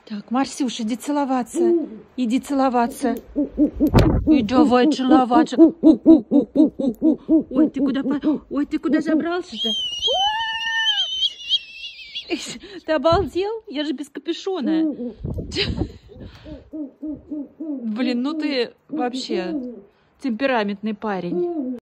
Так, Марсюш, иди целоваться. Иди целоваться. И давай целоваться. Ой, ты куда забрался-то? Ты обалдел? Я же без капюшона. Блин, ну ты вообще темпераментный парень.